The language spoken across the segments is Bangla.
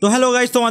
তো হ্যালো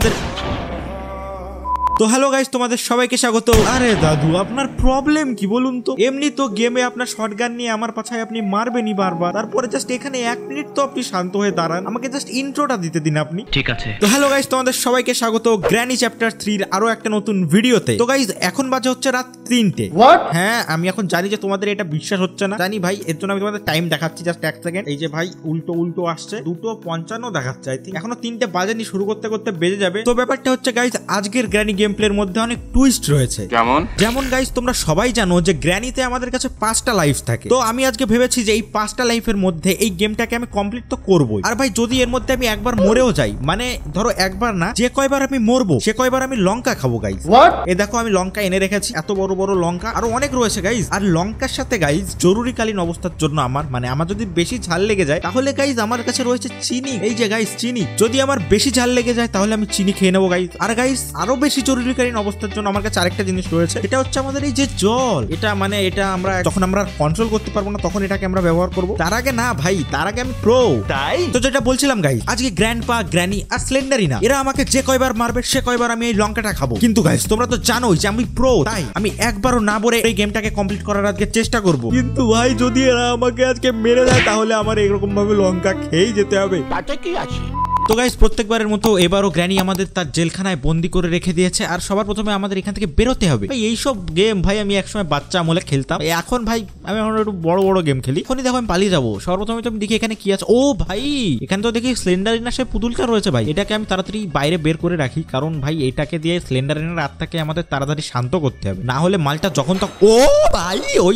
গাইস তোমাদের সবাইকে স্বাগত। আরে দাদু আপনার প্রবলেম কি বলুন তো? এমনি তো গেমে আপনার শটগান নিয়ে আমার পাছায় আপনি মারবেনই বারবার, তারপরে জাস্ট এখানে 1 মিনিট তো আপনি শান্ত হয়ে দাঁড়ান, আমাকে জাস্ট ইন্ট্রোটা দিতে দিন আপনি। ঠিক আছে। তো হ্যালো গাইস তোমাদের সবাইকে স্বাগত গ্র্যানি চ্যাপ্টার 3 এর আরো একটা নতুন ভিডিওতে। তো গাইস এখন বাজে হচ্ছে রাত 3টে। হ্যাঁ আমি এখন জানি যে তোমাদের এটা বিশ্বাস হচ্ছে না, জানি ভাই, এর জন্য আমি তোমাদের টাইম দেখাচ্ছি জাস্ট 1 সেকেন্ড। এই যে ভাই উল্টো আসছে, 2:55 দেখাচ্ছে, আই থিঙ্ক এখনো 3টে বাজেনি, শুরু করতে করতে বেজে যাবে। তো ব্যাপারটা হচ্ছে গাইস আজকের গ্র্যানি গেম প্লের মধ্যে অনেক টুইস্ট রয়েছে। যেমন গাইস তোমরা সবাই জানো যে গ্র্যানিতে আমাদের কাছে 5টা লাইফ থাকে। তো আমি আজকে ভেবেছি যে এই 5টা লাইফের মধ্যে এই গেমটাকে আমি কমপ্লিট তো করবই। আর ভাই যদি এর মধ্যে আমি একবার মরেও যাই, মানে ধরো একবার না, যে কয়বার আমি মরবো সে কয়বার আমি লঙ্কা খাবো গাইস। এই দেখো আমি লঙ্কা এনে রেখেছি, এত বড় বড় লঙ্কা, আরো অনেক রয়েছে গাইস। আর লঙ্কার সাথে গাইস জরুরিকালীন অবস্থার জন্য আমার যদি বেশি ঝাল লেগে যায় তাহলে গাইস আমার কাছে রয়েছে চিনি। এই যে গাইস চিনি, যদি আমার বেশি ঝাল লেগে যায় তাহলে আমি চিনি খেয়ে নেবো গাইস। আর গাইস আরো বেশি জরুরিকালীন অবস্থার জন্য আমার কাছে আরেকটা জিনিস রয়েছে, এটা হচ্ছে আমাদের এই যে জল। এটা আমরা যখন আমরা কন্ট্রোল করতে পারবো না তখন এটাকে আমরা ব্যবহার করবো। তার আগে না ভাই, তার আগে আমি প্রো। তাই তো যেটা বলছিলাম গাইস, আজকে গ্র্যান্ডপা, গ্র্যানি আর স্লেন্ডারিনা এরা আমাকে যে কয়বার মারবে সে কয়বার আমি এই লঙ্কাটা খাবো। কিন্তু গাইস তোমরা তো জানোই যে আমি প্রো, তাই আমি একবারও না বলে এই গেমটাকে কমপ্লিট করার আজকে চেষ্টা করব। কিন্তু ভাই যদি এরা আমাকে আজকে মেরে দেয় তাহলে আমার এরকম ভাবে লঙ্কা খেয়েই যেতে হবে। তাতে কি আছে? তো গাইস প্রত্যেকবারের মতো এবারও গ্র্যানি আমাদের তার জেলখানায় বন্দি করে রেখে দিয়েছে। আর সবার প্রথমে আমাদের এখান থেকে বেরোতে হবে। ভাই এইসব গেম ভাই আমি একসময় বাচ্চা আমলে খেলতাম, এখন ভাই আমি এখন একটু বড় বড় গেম খেলি। এখনই দেখো আমি পালিয়ে যাবো। সর্বপ্রথমে তো আমি দেখি এখানে কি আছে। ও ভাই এখানে তো দেখি স্লেন্ডারিনা সে পুতুলটা রয়েছে ভাই, এটাকে আমি তাড়াতাড়ি বাইরে বের করে রাখি, কারণ ভাই এটাকে দিয়ে স্লেন্ডারিনার আত্মাকে আমাদের তাড়াতাড়ি শান্ত করতে হবে, না হলে মালটা যখন তখন। ও ভাই ওই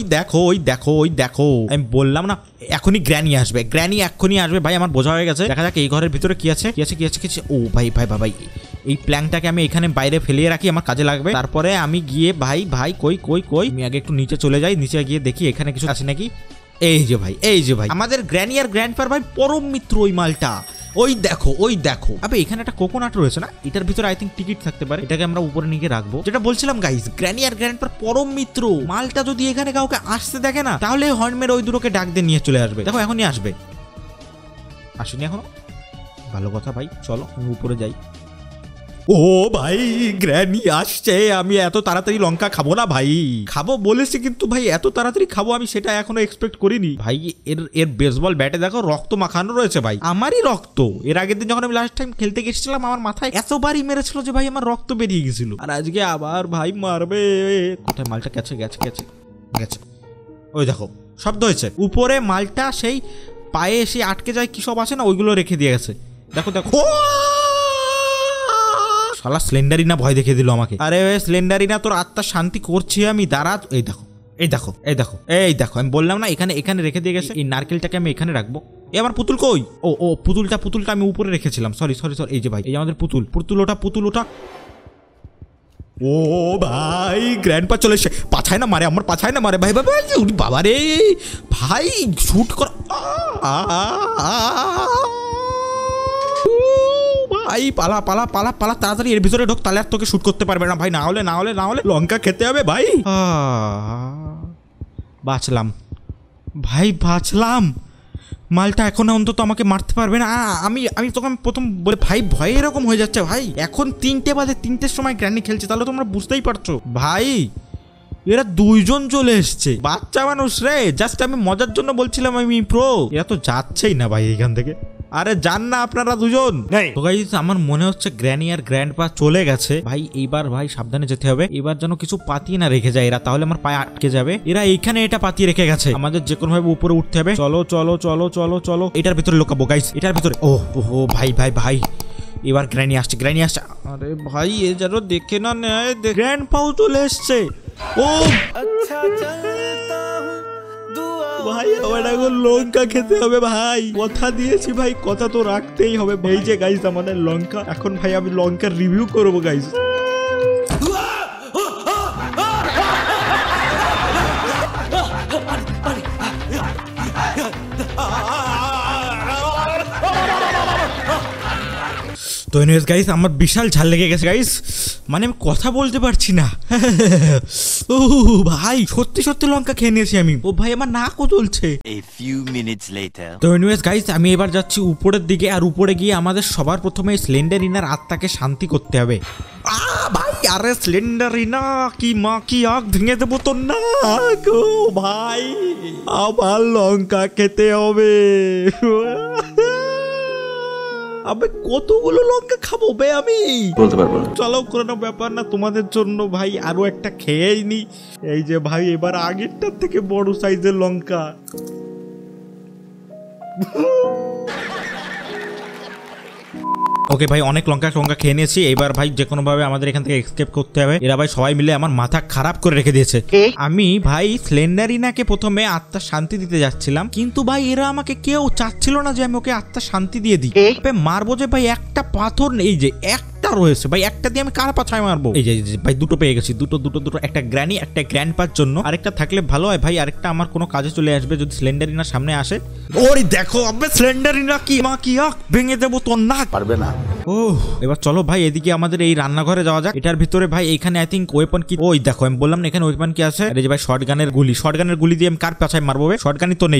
দেখো আমি বললাম না এখনই গ্র্যানি আসবে, গ্র্যানি এখনই আসবে ভাই, আমার বোঝা হয়ে গেছে। দেখা যাক এই ঘরের ভিতরে কি আছে। ও ভাই এই প্ল্যাঙ্কটাকে আমি এখানে বাইরে ফেলিয়ে রাখি, আমার কাজে লাগবে। তারপরে আমি গিয়ে ভাই কই আমি আগে একটু নিচে চলে যাই, নিচে গিয়ে দেখি এখানে কিছু আছে নাকি। এই যে ভাই আমাদের গ্র্যানি আর গ্র্যান্ডপার ভাই পরম মিত্র ওই মালটা। ওই দেখো আবে এখানে একটা কোকোনাট রয়েছে না, এটার ভিতরে আই থিঙ্ক টিকিট থাকতে পারে, এটাকে আমরা উপরে নিয়ে রাখবো। যেটা বলছিলাম গাইস, গ্র্যানি আর গ্র্যান্ডপার পরম মিত্র, মালটা যদি এখানে কাউকে আসতে দেখে না তাহলে হর্ন মেরে ওই দুটোকে ডাক দিয়ে নিয়ে চলে আসবে। দেখো এখনই আসবে, আসেনি এখনো, ভালো কথা ভাই, চলো আমি উপরে যাই। ও ভাই গ্র্যানি আসছে, আমি এত তাড়াতাড়ি লঙ্কা খাবো না ভাই, খাবো বলেছি কিন্তু ভাই এত তাড়াতাড়ি খাবো আমি সেটা এখনো এক্সপেক্ট করিনি ভাই। এর বেসবল ব্যাটে দেখো রক্ত মাখানো রয়েছে ভাই, আমারই রক্ত। এর আগের দিন যখন আমি লাস্ট টাইম খেলতে গেছিলাম আমার মাথায় এতবারই মেরেছিল যে ভাই আমার রক্ত বেরিয়ে গেছিল, আর আজকে আবার ভাই মারবে। কোথায় মালটা? গেছে ওই দেখো শব্দ হয়েছে উপরে, মালটা সেই পায়ে এসে আটকে যায় কি সব আছে না, ওইগুলো রেখে দিয়ে গেছে। দেখো শালা স্লেন্ডারিনা ভয় দেখে দিল আমাকে। আরে স্লেন্ডারিনা তোর আত্মা শান্তি করছি আমি, দাঁড়া। এই দেখো আমি বললাম না এখানে রেখে দিয়ে গেছে। এই নারকেলটাকে আমি এখানে রাখবো। আমার পুতুল কই? ও পুতুলটা আমি উপরে রেখেছিলাম, সরি। এই যে ভাই এই আমাদের পুতুল ওটা। ও ভাই গ্র্যান্ডপা চলে এসে পাছায় না মারে ভাই বাবা রে ভাই শুট কর ভাই, পালা তাড়াতাড়ি এর ভিতরে ঢোক, তাহলে আর তোকে শুট করতে পারবে না ভাই, না হলে লঙ্কা খেতে হবে ভাই। বাঁচলাম ভাই, মালটা এখন অন্তত আমাকে মারতে পারবে না। আমি তখন প্রথম বলে ভাই ভয় এরকম হয়ে যাচ্ছে ভাই। এখন 3টে বাজে, 3টের সময় গ্র্যানি খেলছে, তাহলে তোমরা বুঝতেই পারছো ভাই এরা 2জন চলে এসছে, বাচ্চা মানুষ রে। জাস্ট আমি মজার জন্য বলছিলাম আমি প্রো, এরা তো যাচ্ছেই না ভাই এখান থেকে। আরে যান না আপনারা 2জন। তো গাইস আমার মনে হচ্ছে গ্র্যানি আর গ্র্যান্ডপা চলে গেছে ভাই। এইবার ভাই সাবধানে যেতে হবে, এবার যেন কিছু পাতিয়ে না রেখে যায় এরা, তাহলে আমার পায়ে আটকে যাবে। এরা এইখানে এটা পাতিয়ে রেখে গেছে, আমাদের যে কোনো ভাবে উপরে উঠতে হবে। চলো এটার ভিতরে লুকাবো গাইস, এটার ভিতরে। ও ভাই এবার গ্র্যানি আসছে। আরে ভাই এ যেন দেখে না নেয়, গ্র্যান্ডপাও চলে এসছে। ও আচ্ছা ভাই আমার এখন লঙ্কা খেতে হবে ভাই, কথা দিয়েছি ভাই, কথা তো রাখতেই হবে। এই যে গাইস আমাদের লঙ্কা, এখন ভাই আমি লঙ্কার রিভিউ করবো গাইস। তো এনিওয়েজ গাইস আমার বিশাল ঝাল লেগে গেছে গাইস, মানে আমি কথা বলতে পারছি না। ও ভাই সত্যি সত্যি লঙ্কা খেয়ে নিয়েছি আমি। ও ভাই আমার নাকও চলছে। তো এনিওয়েজ গাইস আমি এবার যাচ্ছি উপরের দিকে, আর উপরে গিয়ে আমাদের সবার প্রথমে স্লেন্ডারিনার আত্মাকে শান্তি করতে হবে। ভাই আরে স্লেন্ডারিনা কি মা কি আগ ভেঙে দেবো তোর না গো ভাই, আবার লঙ্কা খেতে হবে। আবে কতগুলো লঙ্কা খাবো বে আমি বলতে পারবো না। চলো কোনো ব্যাপার না, তোমাদের জন্য ভাই আরো একটা খেয়েই নি। এই যে ভাই এবার আগেরটার থেকে বড় সাইজের লঙ্কা। ওকে ভাই অনেক লঙ্কা খেয়ে নিয়েছি, এবার ভাই যে কোনো ভাবে আমাদের এখান থেকে এসকেপ করতে হবে। এরা ভাই সবাই মিলে আমার মাথা খারাপ করে রেখে দিয়েছে। আমি ভাই স্লেন্ডারিনাকে প্রথমে আত্মার শান্তি দিতে যাচ্ছিলাম, কিন্তু ভাই এরা আমাকে কেউ চাচ্ছিল না যে আমি ওকে আত্মার শান্তি দিয়ে দিই। মারবো যে ভাই একটা পাথর, এই যে একটা রয়েছে ভাই, একটা দিয়ে আমি কার পাছায় মারবো। এই যে ভাই দুটো পেয়ে গেছি, দুটো, একটা গ্র্যানি একটা গ্র্যান্ডপার জন্য, আরেকটা থাকলে ভালো হয় ভাই, আরেকটা আমার কোনো কাজে চলে আসবে যদি স্লেন্ডারিনার সামনে আসে। ওরে দেখো আবে স্লেন্ডারিনা কি মা কি আখ ভেঙে দেবো তোর নাক, পারবে না। ও এবার চলো ভাই এদিকে আমাদের এই রান্নাঘরে যাওয়া যাক। এটার ভিতরে ভাই এখানে আই থিঙ্ক ওয়েপন কি, ওই দেখো আমি বললাম না এখানে ওয়েপন কি আছে। এই যে ভাই শর্টগানের গুলি দিয়ে আমি কার পাছায় মারবো? শর্টগানই তো নেই।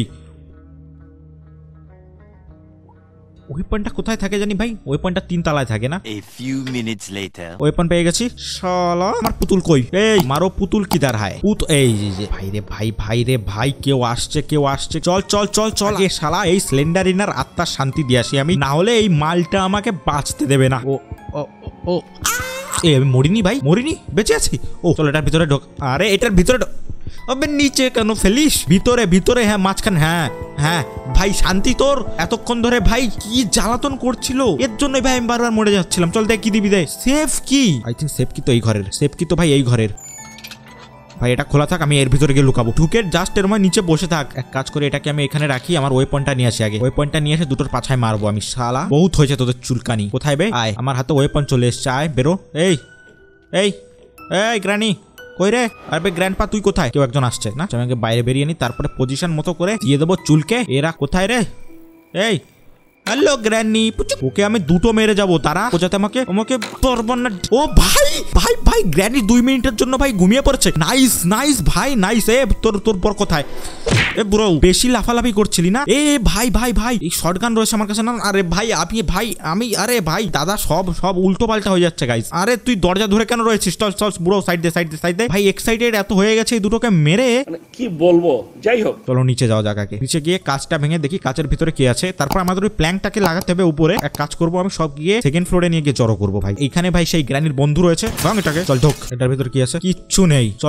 ওয়েপনটা কোথায় থাকে জানি ভাই, ওয়েপনটা 3 তলায় থাকে না। ওয়েপন পেয়ে গেছি। শালা আমার পুতুল কই? এই মারো পুতুল কিদার হায় এই যে ভাই রে ভাই কেউ আসছে। চল এ শালা এই স্লেন্ডারিনার আত্মার শান্তি দিয়ে আসি আমি, না হলে এই মালটা আমাকে বাঁচতে দেবে না। ও আমি মরিনি বেঁচে আছি। ও চল এটার ভিতরে ঢোক। আরে এটার ভিতরে আবে নিচে কেন ফেলিস? ভিতরে হ্যাঁ মাঝখানে। হ্যাঁ ভাই শান্তি তোর, এতক্ষণ ধরে ভাই কি জ্বালাতন করছিল, এর জন্যই ভাই আমি বারবার মরে যাচ্ছিলাম। চল দেখ কি দিবি দে। সেফ কি? আই থিঙ্ক সেফ কি তো এই ঘরের, সেফ কি তো ভাই এই ঘরের। ভাই এটা খোলা থাক, আমি এর ভিতরে গিয়ে লুকাবো। ঢুকে জাস্ট এর মধ্যে নিচে বসে থাক। এক কাজ করে এটাকে আমি এখানে রাখি, আমার ওয়েপনটা নিয়ে আসি আগে। ওয়েপনটা নিয়ে এসে দুটোর পাছায় মারবো আমি। শালা বহুত হয়েছে তোদের চুলকানি। কোথায় বে? আয় আমার হাতে ওয়েপন চলে এসছে, আয় বেরো। এই গ্রানি কই রে? আরে গ্র্যান্ডপা তুই কোথায়? কেউ একজন আসছে না, আমাকে বাইরে বেরিয়ে নি, তারপরে পজিশন মতো করে দিয়ে দেবো চুলকে। এরা কোথায় রে? এই হ্যালো গ্র্যানি, ওকে আমি দুটো মেরে যাবো, তারা যাতে আমাকে পারবেন না। ও ভাই গ্র্যানি 2 মিনিটের জন্য ভাই ঘুমিয়ে পড়েছে। নাইস ভাই নাইস। তোর পর কোথায়? ব্রো বেশি লাফালাফি করছিলি না? ভাই এই শটগান রয়েছে আমার কাছে না। আরে ভাই আরে ভাই দাদা সব উল্টো পাল্টা হয়ে যাচ্ছে গাইস। আরে তুই দরজা ধরে কেন রয়েছিস? চল ব্রো সাইড দে ভাই। এক্সাইটেড এত হয়ে গেছে এই দুটোকে মেরে, কি বলবো। যাই হোক চলো নিচে যাওয়া যাক। আগে নিচে গিয়ে কাঁচটা ভেঙে দেখি কাঁচের ভিতরে কি আছে, তারপর আমাদের ওই প্ল্যাঙ্কটাকে লাগাতে হবে উপরে। এক কাজ করবো আমি সব গিয়ে সেকেন্ড ফ্লোরে নিয়ে গিয়ে জড়ো করবো ভাই। এইখানে ভাই সেই গ্র্যানির বন্ধু রয়েছে, ভাঙ এটাকে। চল ঢোক, এটার ভিতরে কি আছে? কিচ্ছু নেই। চল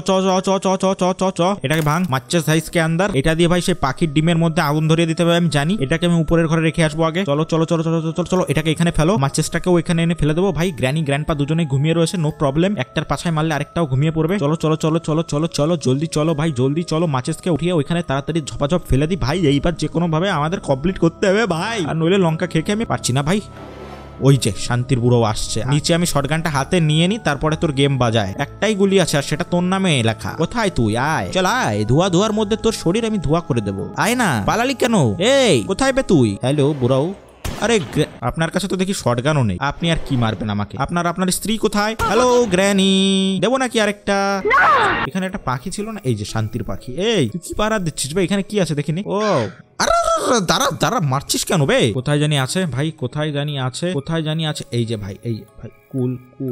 এটাকে ভাঙ। মাচ্চা সাইজ কে আন্দার। এটা দিয়ে ভাই সেই পাখির ডিমের মধ্যে আগুন ধরিয়ে দিতে হবে আমি জানি। এটাকে আমি উপরের ঘরে রেখে আসবো আগে। চলো এটাকে এখানে ফেলো। মাচ্চেসটাকেও এখানে এনে ফেলে দেবো ভাই। গ্র্যানি গ্র্যান্ডপা দুজনেই ঘুমিয়ে রয়েছে, নো প্রবলেম। একটার পাছায় মারলে আরেকটাও ঘুমিয়ে পড়বে। চলো জলদি চলো ভাই, জলদি চলো। মাচেসকে উঠিয়ে ওইখানে তাড়াতাড়ি ঝপাঝপ ফেলে দিই ভাই। এইবার যে কোনো ভাবে আমাদের কমপ্লিট করতে হবে ভাই, আর নইলে লঙ্কা খেয়ে আমি পারছি না ভাই। ওই যে শান্তির বুড়ো আসছে নিচে। আমি শটগানটা হাতে নিয়ে নি, তারপরে তোর গেম বাজায়। একটাই গুলি আছে আর সেটা তোর নামে লেখা। কোথায় তুই? আয় চল আয়, ধোয়ার মধ্যে তোর শরীর আমি ধোয়া করে দেবো। আয় না, পালালি কেন? এই কোথায় বে তুই? হ্যালো বুড়াও। আরে আপনার কাছে তো দেখি শটগানও নেই, আপনি আর কি মারবেন আমাকে? আপনার স্ত্রী কোথায়? হ্যালো গ্র্যানি, দেবো নাকি আরেকটা? এখানে একটা পাখি ছিল না, এই যে শান্তির পাখি। এই তুই কি পাড়া দিচ্ছিস ভাই? এখানে কি আছে দেখিনি? ও আরে দাঁড়া মারছিস কেন বে? কোথায় জানি আছে ভাই, কোথায় জানি আছে। এই যে ভাই কুল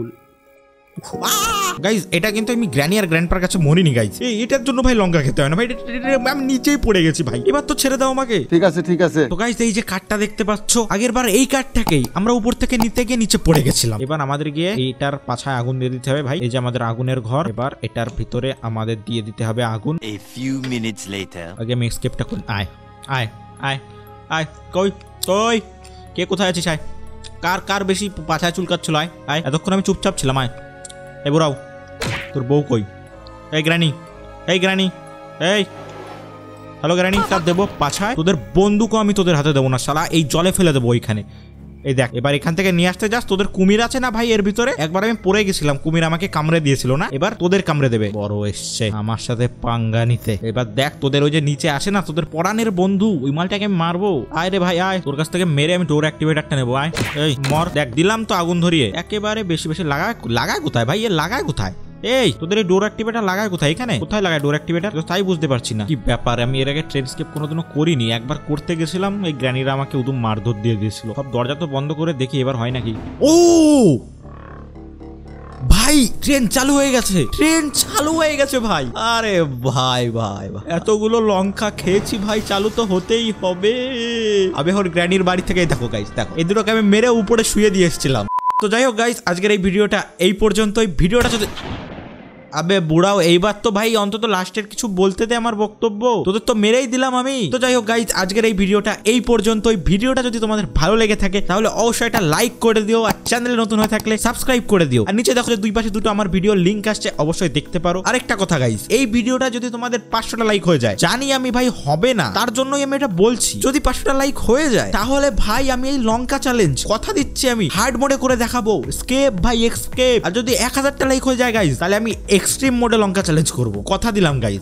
গাইজ। এটা কিন্তু আমি গ্র্যানি আর গ্র্যান্ডপার কাছে মরিনি গাইজ। এটার জন্য ভাই লঙ্কা খেতে হয় না ভাই, আমি নিচেই পড়ে গেছি ভাই। এবার তো ছেড়ে দাও আমাকে। ঠিক আছে। তো গাইজ এই যে কাঠটা দেখতে পাচ্ছ, আগের বার এই কাঠটাকেই আমরা উপর থেকে নিতে গিয়ে নিচে পড়ে গেছিলাম। এবার আমাদের গিয়ে এইটার পাছায় আগুন দিয়ে দিতে হবে ভাই। এই যে আমাদের আগুনের ঘর, এবার এটার ভিতরে আমাদের দিয়ে দিতে হবে আগুন। আগে আমি এসকেপটা করি। আয় কই কে কোথায় আছিস? আয়, কার বেশি পাছায় চুলকাচ্ছিল? আয় এতক্ষণ আমি চুপচাপ ছিলাম। আয় এই বুড়াও, তোর বউ কই? এই গ্র্যানি হ্যালো গ্র্যানি, কার দেবো পাছায়? তোদের বন্দুকও আমি তোদের হাতে দেবো না শালা, এই জলে ফেলে দেবো ওইখানে। এই দেখ, এবার এখান থেকে নিয়ে আসতে যাস, তোদের কুমির আছে না ভাই এর ভিতরে? একবার আমি পড়ে গেছিলাম, কুমির আমাকে কামড়ে দিয়েছিল না, এবার তোদের কামড়ে দেবে। বড় এসছে আমার সাথে পাঙ্গা নিতে। এবার দেখ তোদের ওই যে নিচে আসে না তোদের পরাণের বন্ধু, ওই মালটাকে আমি মারবো। আয় রে ভাই আয়, তোর কাছ থেকে মেরে আমি ডোর অ্যাক্টিভেটরটা নেবো। আয় এই মর। দেখ দিলাম তো আগুন ধরিয়ে, একেবারে বেশি বেশি লাগায় কোথায় ভাই? এ লাগায় কোথায়? এই তোদের এই ডোর অ্যাক্টিভেটর লাগায় কোথায়? এখানে কোথায় লাগায় ডোর অ্যাক্টিভেটর? তো তাই বুঝতে পারছি না কি ব্যাপার। আমি এর আগে ট্রেন স্কেপ কোনোদিনও করিনি, একবার করতে গেছিলাম, এই গ্র্যানিরা আমাকে উদম মারধর দিয়ে দিয়েছিল। সব দরজা তো বন্ধ করে দেখি এবার হয় নাকি। ও ভাই ট্রেন চালু হয়ে গেছে, ট্রেন চালু হয়ে গেছে ভাই। আরে ভাই ভাই ভাই, এতগুলো লঙ্কা খেয়েছি ভাই, চালু তো হতেই হবে। আমি এখন গ্র্যানির বাড়ি থেকে দেখো গাইস, দেখো এই দুটোকে আমি মেরে উপরে শুয়ে দিয়ে এসেছিলাম। তো যাই হোক গাইস, আজকের এই ভিডিওটা এই পর্যন্তই। ভিডিওটা যদি আবে বুড়াও, এইবার তো ভাই অন্তত লাস্টের কিছু বলতে দে আমার বক্তব্য, তোদের তো মেরেই দিলাম আমি। তো যাই হোক গাইস, আজকের এই ভিডিওটা এই পর্যন্তই। ভিডিওটা যদি তোমাদের ভালো লেগে থাকে তাহলে অবশ্যই একটা লাইক করে দিও, আর চ্যানেলে নতুন হয়ে থাকলে সাবস্ক্রাইব করে দিও। আর নিচে দেখো যে দুই পাশে দুটো আমার ভিডিও লিংক আসছে, অবশ্যই দেখতে পারো। আরেকটা কথা গাইস, এই ভিডিওটা যদি তোমাদের 500টা লাইক হয়ে যায়, জানি আমি ভাই হবে না, তার জন্যই আমি এটা বলছি, যদি 500টা লাইক হয়ে যায় তাহলে ভাই আমি এই লঙ্কা চ্যালেঞ্জ কথা দিচ্ছি আমি হার্ড মোডে করে দেখাবো, স্কেপ ভাই এক্সকেপ। আর যদি 1000টা লাইক হয়ে যায় গাইস, তাহলে আমি এক্সট্রিম মোডে লঙ্কা চ্যালেঞ্জ করবো, কথা দিলাম গাইস।